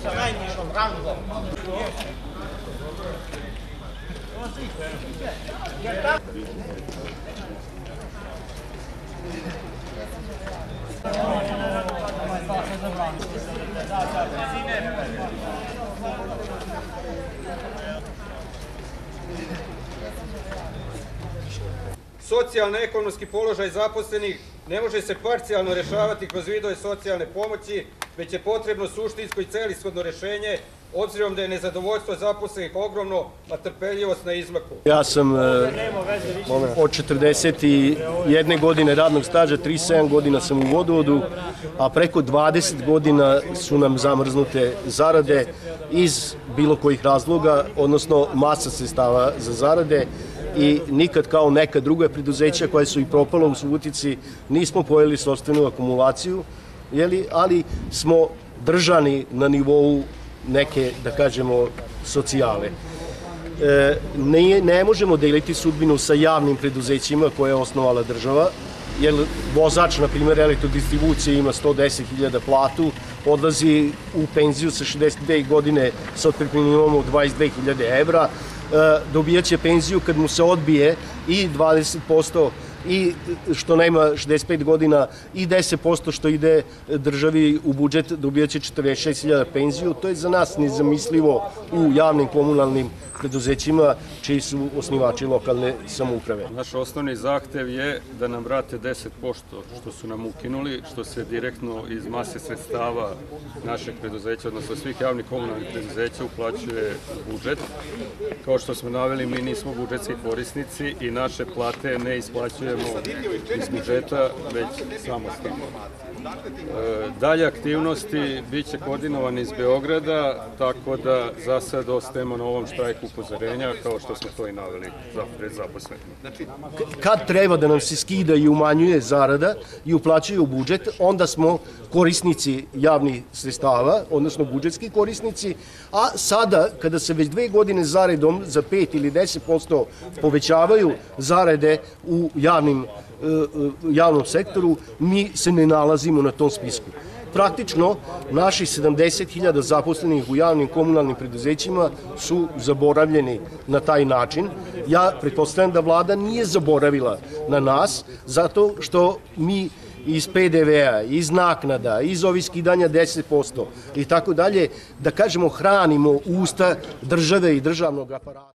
sa najnižom rangom. Socijalno-ekonomski položaj zaposlenih ne može se parcijalno rešavati kroz vidove socijalne pomoći, već je potrebno suštinsko i celishodno rešenje, obzirom da je nezadovoljstvo zaposlenih ogromno, a trpeljivost na izmaku. Ja sam od 41 godine radnog staža, 37 godina sam u vodovodu, a preko 20 godina su nam zamrznute zarade iz bilo kojih razloga, odnosno masa sredstava za zarade. I nikad kao neka druga preduzeća koja su i propala u Subotici nismo pojeli sopstvenu akumulaciju, ali smo držani na nivou neke, da kažemo, socijale. Ne možemo deliti sudbinu sa javnim preduzećima koje je osnovala država, jer vozač, na primjer, elektrodistribucije ima 110.000 platu, odlazi u penziju sa 62 godine sa otpremninimom od 22.000 evra, dobijaće penziju kad mu se odbije i 20% i što nema 65 godina i 10% što ide državi u budžet, dobijaće 46.000 penziju. To je za nas nezamislivo u javnim komunalnim preduzećima čiji su osnivači lokalne samouprave. Naš osnovni zahtev je da nam vrate 10% što su nam ukinuli, što se direktno iz mase sredstava našeg preduzeća, odnosno svih javnih komunalnih preduzeća uplaćuje u budžet. Kao što smo naveli, mi nismo budžetski korisnici i naše plate ne isplaćujemo iz budžeta, već samostalno. Dalje aktivnosti bit će koordinovane iz Beograda, tako da za sad ostajemo na ovom štrajku upozorenja, kao što smo to i naveli pred zaposlenima. Kad treba da nam se skida i umanjuje zarada i uplaćuje u budžet, onda smo korisnici javnih sredstava, odnosno budžetski korisnici, a sada, kada se već 2 godine zaredom za 5 ili 10% povećavaju zarade u javnom sektoru, mi se ne nalazimo na tom spisku. Praktično, naši 70.000 zaposlenih u javnim komunalnim preduzećima su zaboravljeni na taj način. Ja pretpostavljam da vlada nije zaboravila na nas, zato što mi iz PDV-a, iz naknada, iz ovih skidanja 10% i tako dalje, da kažemo, hranimo usta države i državnog aparata.